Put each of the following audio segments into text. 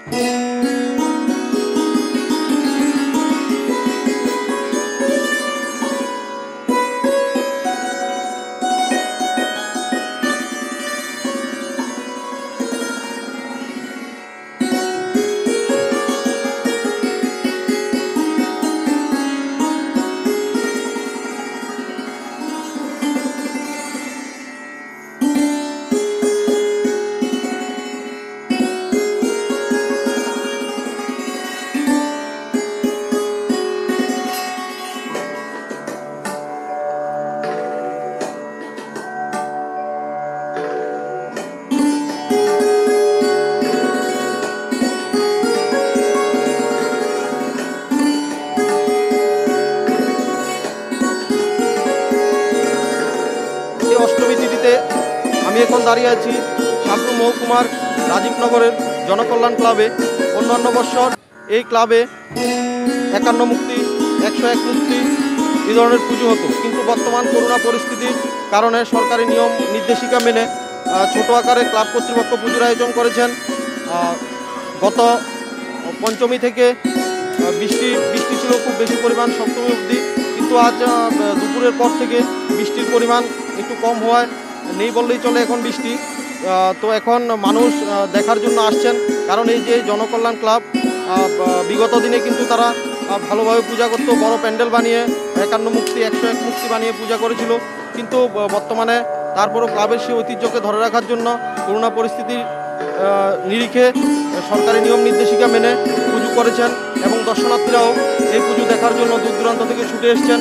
অষ্টমী তিথিতে আমি এখন দাঁড়িয়ে আছি সাবরুম মহকুমার রাজীবনগরের জনকল্যাণ ক্লাবে। অন্যান্য বৎসর এই ক্লাবে 51 মুক্তি, 101 মুক্তি এই ধরনের পুজো হতো, কিন্তু বর্তমান করোনা পরিস্থিতির কারণে সরকারি নিয়ম নির্দেশিকা মেনে ছোট আকারে ক্লাব কর্তৃপক্ষ পুজোর আয়োজন করেছেন। গত পঞ্চমী থেকে বৃষ্টি ছিল খুব বেশি পরিমাণ সপ্তমী অবধি, কিন্তু আজ দুপুরের পর থেকে বৃষ্টির পরিমাণ একটু কম হওয়ায় নেই বললেই চলে এখন বৃষ্টি। তো এখন মানুষ দেখার জন্য আসছেন, কারণ এই যে জনকল্যাণ ক্লাব বিগত দিনে কিন্তু তারা ভালোভাবে পূজা করতো, বড় প্যান্ডেল বানিয়ে 51 মুক্তি, 101 মুক্তি বানিয়ে পূজা করেছিল। কিন্তু বর্তমানে তারপরও ক্লাবের সেই ঐতিহ্যকে ধরে রাখার জন্য করোনা পরিস্থিতির নিরিখে সরকারি নিয়ম নির্দেশিকা মেনে পুজো করেছেন, এবং দর্শনার্থীরাও এই পুজো দেখার জন্য দূর দূরান্ত থেকে ছুটে এসছেন।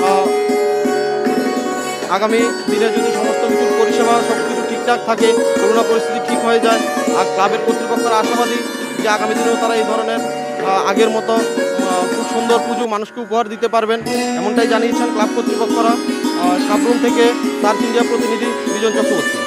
আগামী দিনে যদি সমস্ত কিছুর পরিষেবা সব কিছু ঠিকঠাক থাকে, করোনা পরিস্থিতি ঠিক হয়ে যায়, আর ক্লাবের কর্তৃপক্ষরা আশাবাদী যে আগামী দিনেও তারা এই ধরনের আগের মতো খুব সুন্দর পুজো মানুষকে উপহার দিতে পারবেন, এমনটাই জানিয়েছেন ক্লাব কর্তৃপক্ষরা। সাবরুম থেকে সার্চ ইন্ডিয়া প্রতিনিধি বিজন চক্রবর্তী।